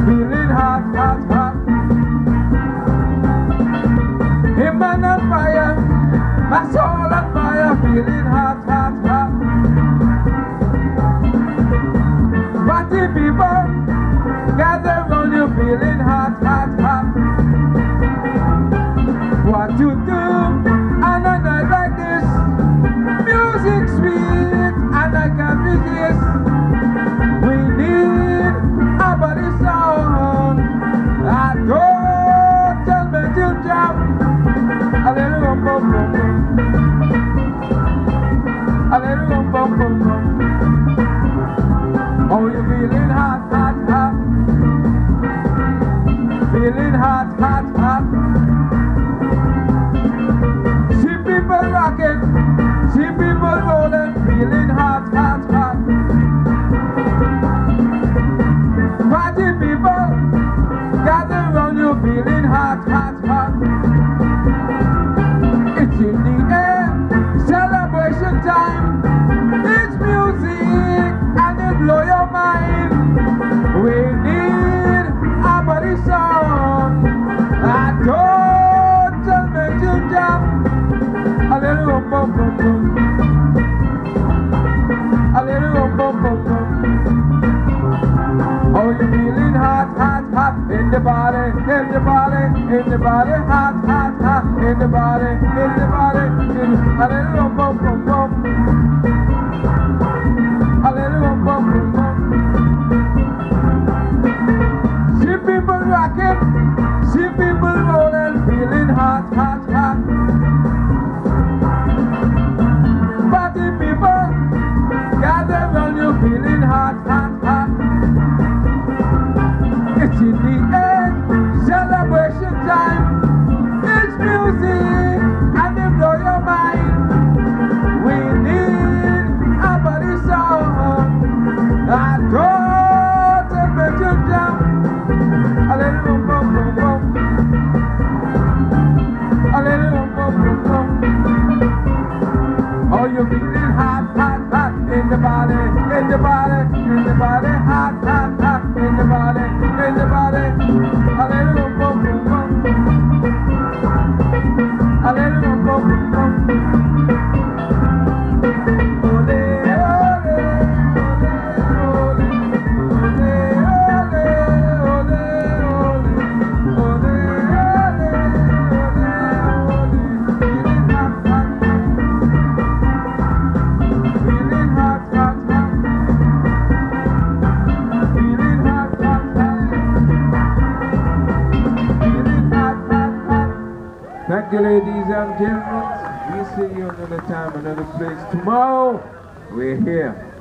feeling hot, hot, hot. Him man on fire, my soul on fire, feeling hot, hot, hot. Party people, gather round you, feeling hot, hot, hot. What you do on a night like this? Music sweet and I can't resist. We need a body sound. I don't tell me to jump. A little bum bum bum bum. A little bum bum bum bum. Oh, you feeling hot, hot, hot. Feeling hot, hot, hot. See people rocking, see people rolling, feeling hot, hot, hot. Party people, gather round you, feeling hot, hot, hot. It's in the air, celebration time. It's music and it blow your mind. We need a body song. I don't make you jump. A little bum bum bum bum. A little bum bum bum bum. Oh, you're feeling hot, hot, hot in the body, in the body, in the body, hot, hot, hot in the body, in the body, a little bum bum bum. A little bum bum bum bum. See people rocking, see people rolling, feeling hot, hot, hot. Party people, gather round you, feeling hot, hot, hot. It's in the air, celebration time. It's music and it blow your mind. We need a body song. I don't make you jump. A little bum bum bum bum. A little bum bum bum bum. Oh, you're feeling hot, hot, hot in the body, in the body, in the body, hot, hot, hot in the body, in the body. A little bum bum bum. A little bum bum bum. Ole, ole, ole, ole, ole, ole, ole, feeling hot, hot, feeling hot, hot, hot, feeling hot, hot, hot, feeling hot, hot, hot. Thank you, ladies and gentlemen. We'll see you another time, another place. Tomorrow, we're here.